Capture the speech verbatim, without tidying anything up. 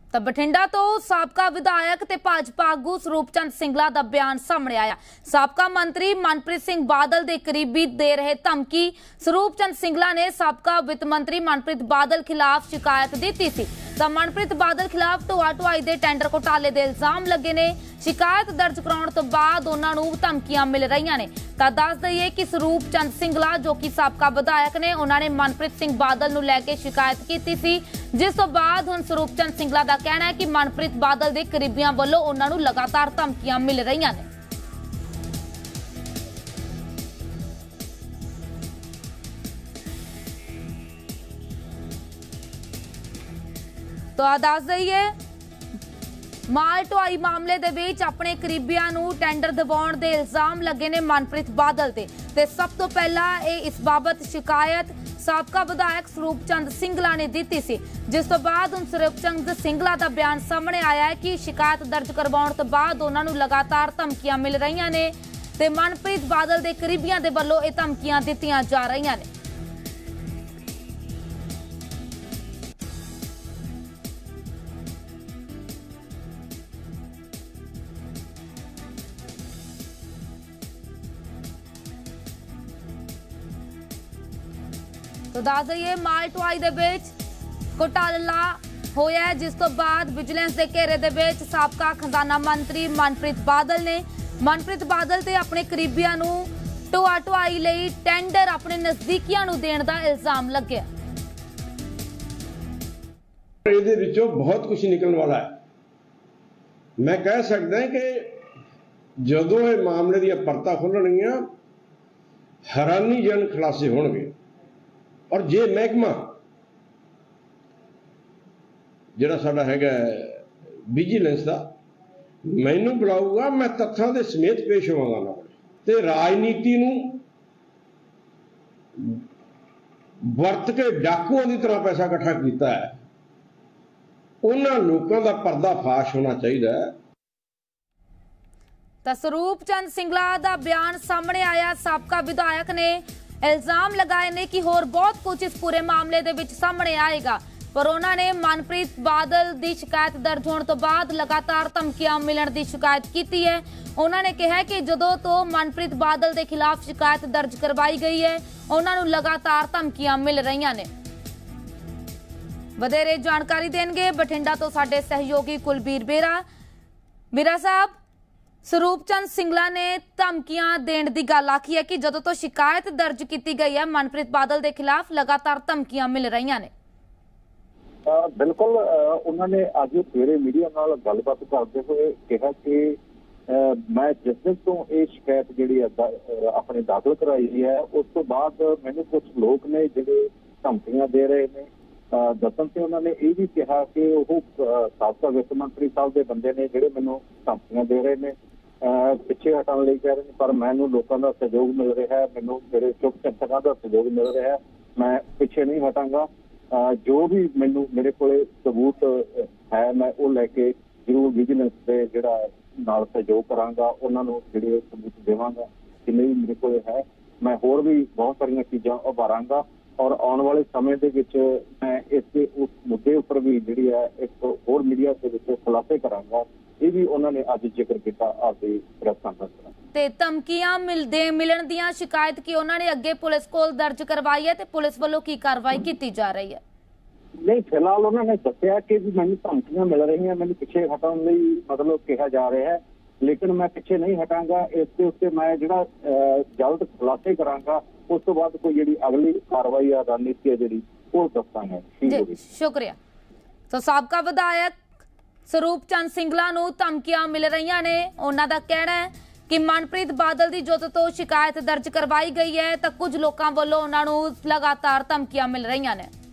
ਤਾਂ ਬਠਿੰਡਾ ਤੋਂ ਸਾਬਕਾ ਵਿਧਾਇਕ ਤੇ ਭਾਜਪਾ ਆਗੂ ਸਰੂਪ ਚੰਦ ਸਿੰਗਲਾ ਦਾ ਬਿਆਨ ਸਾਹਮਣੇ ਆਇਆ। ਸਾਬਕਾ ਮੰਤਰੀ ਮਨਪ੍ਰੀਤ ਸਿੰਘ ਬਾਦਲ ਦੇ ਕਰੀਬੀ ਦੇ ਰਹੇ ਧਮਕੀ। ਸਰੂਪ ਚੰਦ ਸਿੰਗਲਾ ਨੇ ਸਾਬਕਾ ਵਿੱਤ ਮੰਤਰੀ ਮਨਪ੍ਰੀਤ ਬਾਦਲ ਖਿਲਾਫ ਸ਼ਿਕਾਇਤ ਦਿੱਤੀ ਸੀ ਤਾਂ ਮਨਪ੍ਰੀਤ ਬਾਦਲ ਖਿਲਾਫ ਢੋਆ ਢੁਆਈ ਦੇ ਟੈਂਡਰ ਘੁਟਾਲੇ ਦੇ ਇਲਜ਼ਾਮ ਲੱਗੇ ਨੇ। शिकायत दर्ज कराने तो बाद उन्होंने धमकियां मिल रही ने। तो दस दईए कि सरੂਪ चंद सिंगला जो कि साबका विधायक ने उन्होंने मनप्रीत सिंह बादल नूं लैके शिकायत की सी, जिस तो बाद हुण सरੂਪ चंद सिंगला का कहना है कि मनप्रीत बादल के करीबियां वालों उन्होंने लगातार धमकियां मिल रही ने। तो दस दईए माल ढुआई मामले दे विच अपने करीबियां नूं टेंडर दिवाउण दे इल्जाम लगे ने मनप्रीत बादल ते ते सब तो पहला इस बाबत शिकायत साबका विधायक सरੂਪ चंद सिंगला ने दी सी, जिस तो बाद हुण सरੂਪ चंद सिंगला का बयान सामने आया है कि शिकायत दर्ज करवाउण तो बाद उन्हां नूं लगातार धमकियां मिल रही ने ते मनप्रीत बादल दे करीबियां दे वल्लों इह धमकियां दित्तियां जा रही ने। तो दस दईए माल ढुआई दे विच घोटाला होया है, जिस तो बाद विजिलेंस के घेरे दे विच साबका खजाना मंत्री मनप्रीत बादल ने मनप्रीत बादल ते अपने करीबियां नूं ढोआ ढुआई लई टेंडर अपने नजदीकियां नूं देण दा इल्जाम लग्या। इहदे विचों बहुत कुछ निकलने वाला है। मैं कह सकदा कि जदों इह मामले दी परतां खुलणगीआं हैरानीजनक खुलासे होणगे और जे महकमा जिहड़ा साडा हैगा विजिलेंस का मैनू बुलाऊगा, मैं तत्थां दे समेत पेश होवांगा ना ते राजनीति नूं वरत के डाकुआं की तरह पैसा इकट्ठा किया है, उन्हां लोकां दा पर्दाफाश होना चाहिए। तां सरੂਪ चंद सिंगला दा बयान सामने आया। साबका विधायक ने इल्जाम लगाए ने कि होर बहुत कुछ इस पूरे मामले दे विच सामने आएगा, पर उन्होंने मनप्रीत बादल की शिकायत दर्ज होने तो बाद लगातार धमकियां मिलने की शिकायत की है। उन्होंने कहा कि जदों तो मनप्रीत बादल के खिलाफ शिकायत दर्ज करवाई गई है उन्होंने लगातार धमकियां मिल रही ने। वधेरे जानकारी देंगे बठिंडा तो साडे सहयोगी कुलबीर बेरा। बेरा साहब, सरੂਪ चंद सिंगला ने धमकियां देने की गल आखी है कि जदों तो शिकायत दर्ज की गई है मनप्रीत बादल के खिलाफ लगातार धमकियां मिल रही ने। बिल्कुल, उन्होंने अज सवेरे मीडिया नाल गलबात करते हुए कहा कि मैं जिस दिन तो ये शिकायत जी अपने दाखिल कराई है उस तो बाद मैंने कुछ लोग ने जिहड़े धमकियां दे रहे हैं दसन से उन्होंने ये भी कहा कि वो साबका वित्त मंत्री साहब के बंदे ने जिहड़े मैनूं धमकियां दे रहे हैं पिछे हटाने लई कह रहे हैं, पर मैनूं लोगों का सहयोग मिल रहा है, मैनूं मेरे चुप चंचकां का सहयोग मिल रहा है, मैं पिछे नहीं हटांगा। जो भी मैनूं मेरे को सबूत है मैं वो लैके जरूर विजिलेंस के जिहड़ा नाल सहयोग करांगा, उन्होंने जिहड़े सबूत देवांगा कि नहीं मेरे को है। मैं होर भी बहुत सारियां चीज़ां उभारांगा और आने वाले समय के विच मैं इस उस मुद्दे उपर भी जिहड़ी है एक होर मीडिया के विच खुलासे करांगा। ये भी उन्होंने अज जिक्र किया आपकी प्रेस कॉन्फ्रेंस ते धमकियां मिलदे मिलण दीयां शिकायत की उन्होंने अगे पुलिस कोल दर्ज करवाई है ते पुलिस वालों की कार्रवाई की जा रही है? नहीं, फिलहाल उन्होंने दस्सिया कि मैंने धमकियां मिल रही हैं, मैंने पिछे हटाने लई मतलब कहा जा रहा है, लेकिन मैं पिछे नहीं हटांगा। इसके उत्ते मैं जिहड़ा जल्द खुलासे करांगा, उस तो बाद कोई जिहड़ी अगली कार्रवाई या रणनीति है जिहड़ी वो दस्सांगे। शुक्रिया। तो साबका विधायक सरੂਪ चंद सिंगला नूं धमकियां मिल रही ने। उन्हां दा कहना है कि मनप्रीत बादल की जदों तो शिकायत दर्ज करवाई गई है तो कुछ लोगों वालों उन्हां नूं लगातार धमकियां मिल रही ने।